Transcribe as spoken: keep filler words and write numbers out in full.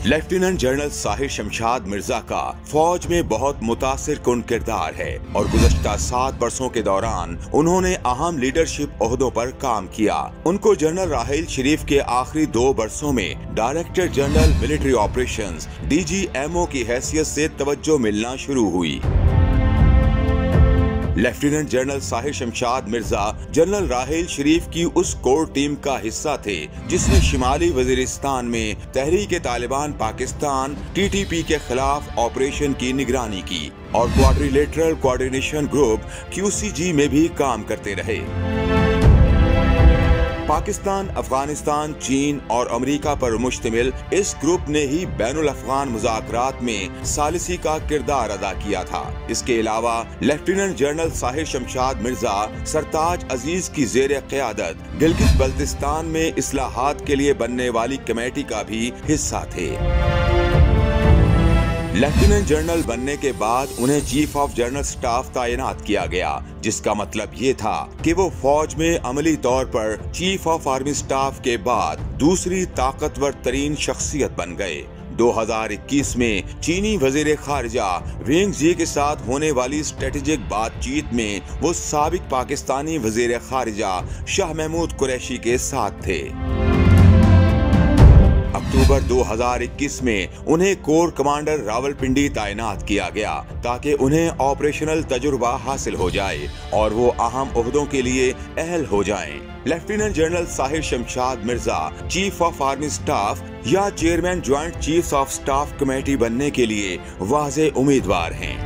Lieutenant general Sahir Shamshad Mirza का फौज में बहुत मुतासिर कुन किरदार है और गुज़श्ता सात वर्षों के दौरान उन्होंने अहम लीडरशिप ओहदों पर काम किया। उनको जनरल राहील शरीफ के आखिरी दो वर्षों में director general military operations D G M O की हैसियत से तवज्जो मिलना शुरू हुई। Lieutenant general Sahir Shamshad Mirza general Raheel Sharif की उस कोर टीम का हिस्सा थे जिसने शिमाली वजीरिस्तान में Tehreek Taliban Pakistan T T P के खिलाफ ऑपरेशन की निगरानी की और quadrilateral coordination group Q C G में भी काम करते रहे। पाकिस्तान, अफगानिस्तान, चीन और अमेरिका पर मुश्तमिल इस ग्रुप ने ही बैनुल अफगान मुज़ाकरात में सालिसी का किरदार अदा किया था। इसके अलावा लेफ्टिनेंट जनरल साहिर शमशाद मिर्जा सरताज अजीज की ज़ेरे क़यादत गिलगित बल्तिस्तान में इस्लाहात के लिए बनने वाली कमेटी का भी हिस्सा थे। लेफ्टिनेंट जनरल बनने के बाद उन्हें चीफ ऑफ जनरल स्टाफ तैनात किया गया, जिसका मतलब ये था कि वो फौज में अमली तौर पर चीफ ऑफ आर्मी स्टाफ के बाद दूसरी ताकतवर तरीन शख्सियत बन गए। दो हज़ार इक्कीस में चीनी वजीर खारजा वेंग जी के साथ होने वाली स्ट्रेटेजिक बातचीत में वो साबिक पाकिस्तानी वजीर खारजा शाह महमूद कुरैशी के साथ थे। अक्टूबर दो हज़ार इक्कीस में उन्हें कोर कमांडर रावलपिंडी तैनात किया गया ताकि उन्हें ऑपरेशनल तजुर्बा हासिल हो जाए और वो अहम ओहदों के लिए अहल हो जाएं। Lieutenant general Sahir Shamshad Mirza chief of army staff या chairman joint chiefs of staff committee बनने के लिए वाज़े उम्मीदवार हैं।